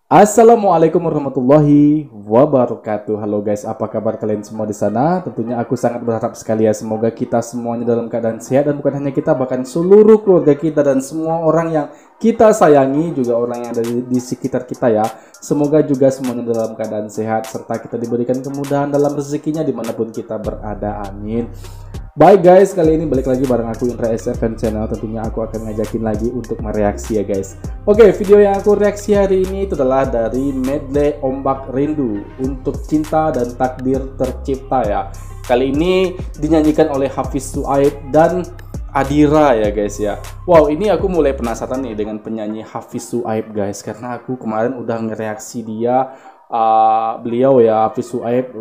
Assalamualaikum warahmatullahi wabarakatuh. Halo guys, apa kabar kalian semua di sana? Tentunya aku sangat berharap sekali ya, semoga kita semuanya dalam keadaan sehat, dan bukan hanya kita, bahkan seluruh keluarga kita dan semua orang yang kita sayangi, juga orang yang ada di sekitar kita ya. Semoga juga semuanya dalam keadaan sehat, serta kita diberikan kemudahan dalam rezekinya dimanapun kita berada. Amin. Baik guys, kali ini balik lagi bareng aku Indra SFN Channel. Tentunya aku akan ngajakin lagi untuk mereaksi ya guys. Oke, video yang aku reaksi hari ini itu adalah dari medley Ombak Rindu untuk Cinta dan Takdir Tercipta ya. Kali ini dinyanyikan oleh Hafiz Syuaib dan Adira ya guys ya. Wow, ini aku mulai penasaran nih dengan penyanyi Hafiz Syuaib guys, karena aku kemarin udah ngereaksi dia. Beliau ya, Hafiz Syuaib,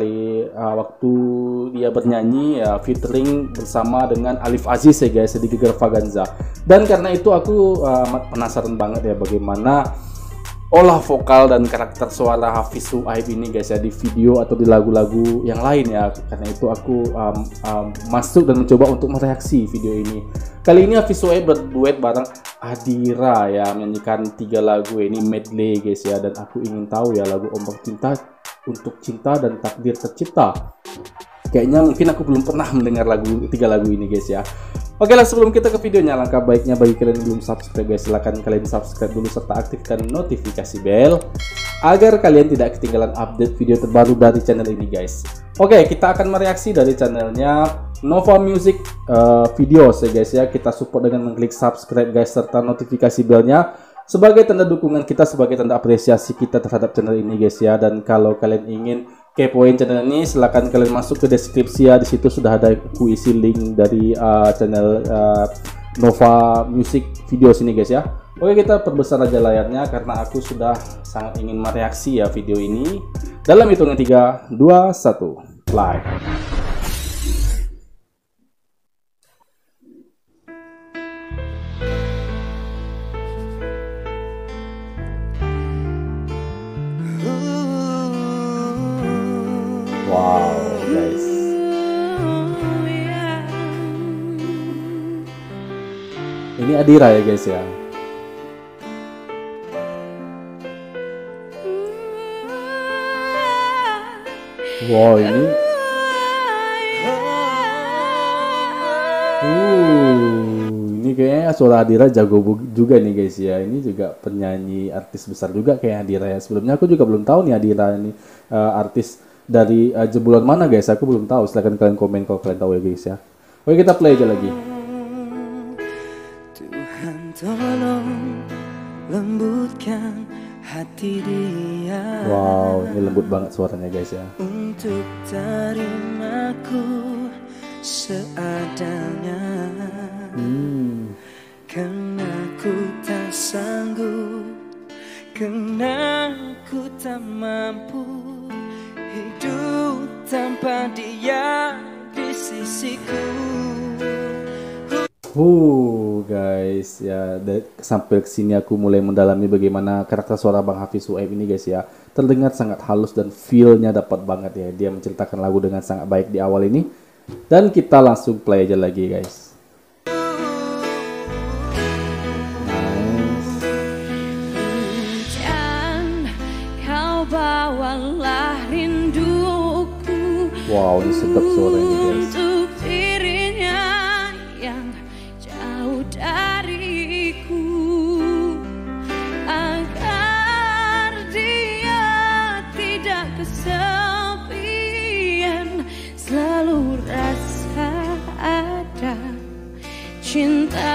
waktu dia bernyanyi ya featuring bersama dengan Alif Aziz ya guys di Gegar Vaganza. Dan karena itu aku amat penasaran banget ya bagaimana olah vokal dan karakter suara Hafiz Syuaib ini guys ya di video atau di lagu-lagu yang lain ya. Karena itu aku masuk dan mencoba untuk mereaksi video ini. Kali ini Hafiz Syuaib berduet bareng Adira ya, menyanyikan 3 lagu ini medley guys ya. Dan aku ingin tahu ya lagu Ombak Cinta, Untuk Cinta dan Takdir Tercipta. Kayaknya mungkin aku belum pernah mendengar 3 lagu ini guys ya. Oke lah, sebelum kita ke videonya, langkah baiknya bagi kalian yang belum subscribe guys, silahkan kalian subscribe dulu serta aktifkan notifikasi bell agar kalian tidak ketinggalan update video terbaru dari channel ini guys. Oke, kita akan mereaksi dari channelnya Nova Music Videos ya guys ya. Kita support dengan mengklik subscribe guys serta notifikasi bellnya sebagai tanda dukungan kita, sebagai tanda apresiasi kita terhadap channel ini guys ya. Dan kalau kalian ingin kepoin channel ini, silahkan kalian masuk ke deskripsi ya. Di situ sudah ada aku isi link dari channel Nova Music Videos ini guys ya. Oke, kita perbesar aja layarnya karena aku sudah sangat ingin mereaksi ya video ini. Dalam hitungan 3, 2, 1, play. Wow guys, ini Adira ya guys ya. Wow, ini kayaknya suara Adira jago juga nih guys ya. Ini juga penyanyi artis besar juga kayak Adira ya. Sebelumnya aku juga belum tahu nih Adira ini artis dari jebolan mana guys, aku belum tahu. Silahkan kalian komen kalau kalian tahu ya guys ya. Oke, kita play aja lagi. Tuhan tolong lembutkan hati dia. Wow, ini lembut banget suaranya guys ya. Untuk terimaku seadanya. Karena ku tak sanggup, karena ku tak mampu hidup tanpa dia di sisiku. Guys ya, sampai kesini aku mulai mendalami bagaimana karakter suara Bang Hafiz Syuaib ini guys ya. Terdengar sangat halus dan feel-nya dapat banget ya. Dia menceritakan lagu dengan sangat baik di awal ini. Dan kita langsung play aja lagi guys. Wow, ini sedap suaranya guys. Untuk dirinya yang jauh dariku, agar dia tidak kesepian, selalu rasa ada cinta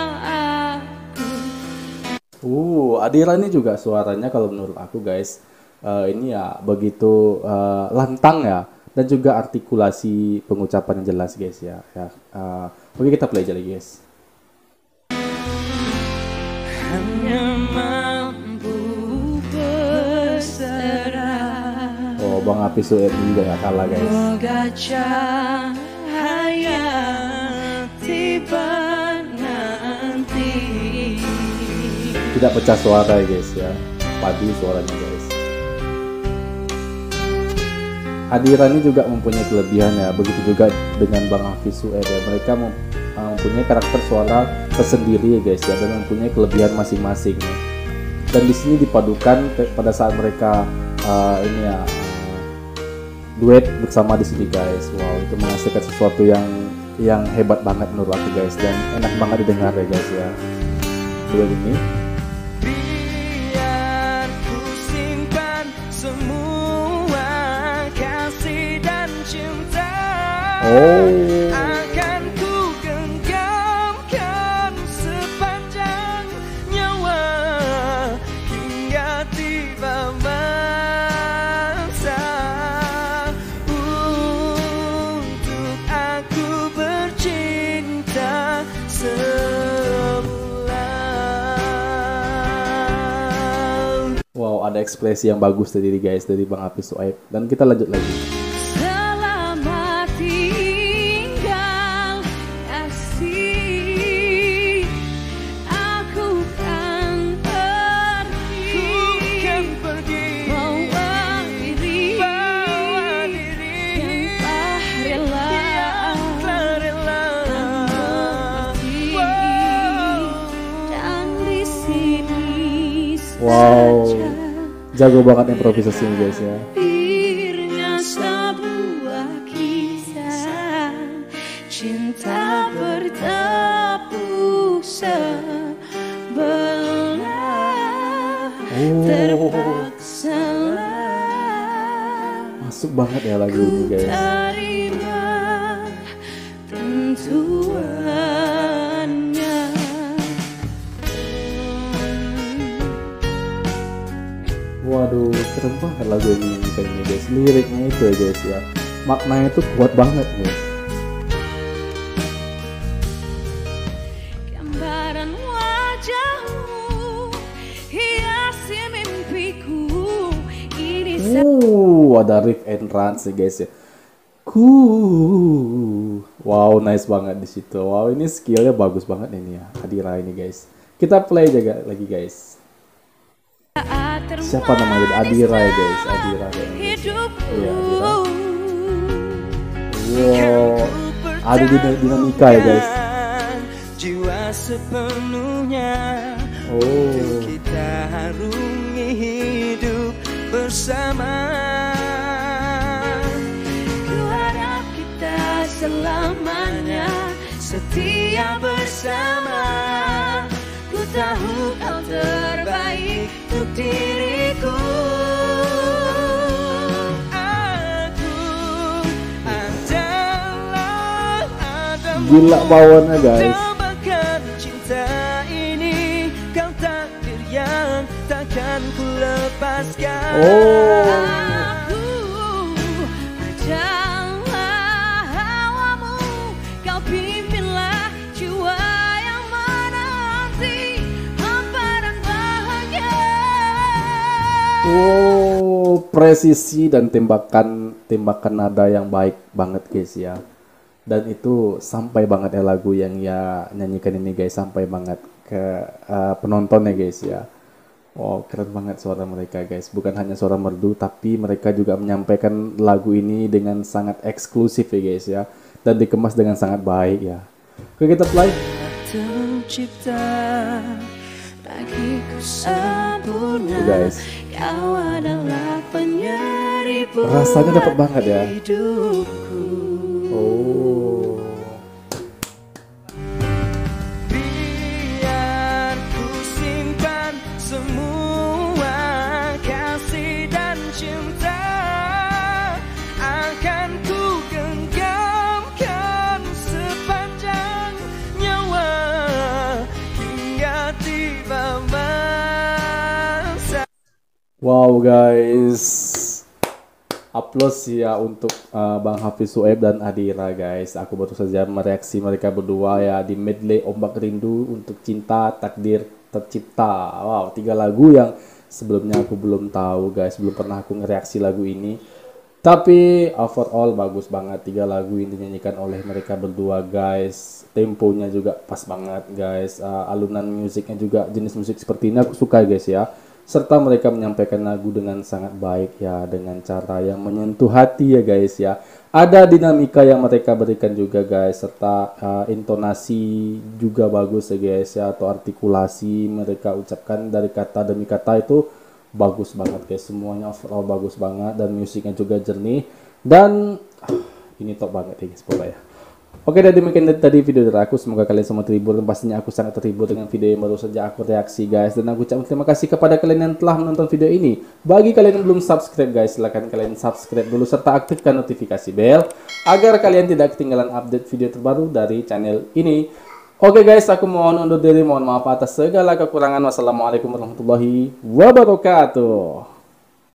aku. Adira ini juga suaranya kalau menurut aku guys, ini ya begitu lantang ya. Dan juga artikulasi pengucapan yang jelas guys ya. Oke, kita play aja lagi guys. Hanya mampu berserah. Oh, Bang Hafiz Syuaib juga gak kalah guys. Semoga cahaya tiba nanti. Tidak pecah suara ya guys ya. Padu suaranya guys. Adira ini juga mempunyai kelebihan ya, begitu juga dengan Bang Hafiz Syuaib ya. Mereka mempunyai karakter suara tersendiri ya guys ya, dan mempunyai kelebihan masing-masing ya. dan di sini dipadukan pada saat mereka ini ya duet bersama di sini guys. Wow, itu menghasilkan sesuatu yang hebat banget menurut aku guys, dan enak banget didengar ya guys ya duet ini. Biar ku simpan semua kasih dan cinta, akan ku genggamkan sepanjang nyawa hingga tiba masa untuk aku bercinta semula. Wow, ada ekspresi yang bagus tadi guys dari Bang Hafiz Shuaib, dan kita lanjut lagi. Selamat tinggal kasih, aku kan pergi, bawa diri yang tak rela dan di sini Wow, saja. jago banget improvisasi ini guys ya. Akhirnya sebuah kisah cinta bertepuk sebelah, terpaksalah Masuk banget ya lagu ini guys. terima tentuannya. Waduh, keren banget lagu ini kayaknya guys. Liriknya itu ya guys ya, maknanya itu kuat banget guys. Gambaran wajahmu hiasi mimpiku ini. Ada riff and runs nih guys ya. Wow, nice banget di situ. Wow, ini skillnya bagus banget ini ya, Adira ini guys. Kita play juga lagi guys. Siapa namanya? Adira ya guys, Adira kayaknya. Hidupku Iya, Adira. Wow, ada dinamika ya guys. Jiwa sepenuhnya Oh, kita harungi hidup bersama. Ku harap kita selamanya setia bersama. Ku tahu kau terbaik untuk diriku. Aku adalah Adamu. gila bawanya guys. Dambakan cinta ini, kau takdir yang takkan ku lepaskan. Aku adalah hawamu, kau pimpinlah jiwa yang menanti hamparan bahagia. Wow, presisi dan tembakan nada yang baik banget guys ya. Dan itu sampai banget ya lagu yang ya nyanyikan ini guys, sampai banget ke penontonnya guys ya. Wow, keren banget suara mereka guys. Bukan hanya suara merdu, tapi mereka juga menyampaikan lagu ini dengan sangat eksklusif ya guys ya, dan dikemas dengan sangat baik ya. Oke, kita play. Tercipta bagiku sempurna. Tuh, guys. Kau adalah penyeri Rasanya dapat banget ya. hidupku. Oh. Biar ku simpan semua kasih dan cinta, akan ku genggamkan sepanjang nyawa hingga tiba masa. Wow guys, applause ya untuk Bang Hafiz Shuaib dan Adira guys. Aku baru saja mereaksi mereka berdua ya di medley Ombak Rindu untuk Cinta Takdir Tercipta. Wow, 3 lagu yang sebelumnya aku belum tahu guys, belum pernah aku ngereaksi lagu ini. Tapi overall bagus banget, 3 lagu ini dinyanyikan oleh mereka berdua guys. Temponya juga pas banget guys. Alunan musiknya juga jenis musik seperti ini aku suka guys ya. serta mereka menyampaikan lagu dengan sangat baik ya, dengan cara yang menyentuh hati ya guys ya. Ada dinamika yang mereka berikan juga guys, serta intonasi juga bagus ya guys ya, atau artikulasi mereka ucapkan dari kata demi kata itu bagus banget guys. Semuanya overall bagus banget dan musiknya juga jernih dan ini top banget ya guys pokoknya. Oke, dan demikian tadi video dari aku. Semoga kalian semua terhibur, dan pastinya aku sangat terhibur dengan video yang baru saja aku reaksi guys. Dan aku ucapkan terima kasih kepada kalian yang telah menonton video ini. Bagi kalian yang belum subscribe guys, silahkan kalian subscribe dulu serta aktifkan notifikasi bell agar kalian tidak ketinggalan update video terbaru dari channel ini. Oke guys, aku mohon undur diri, mohon maaf atas segala kekurangan. Wassalamualaikum warahmatullahi wabarakatuh.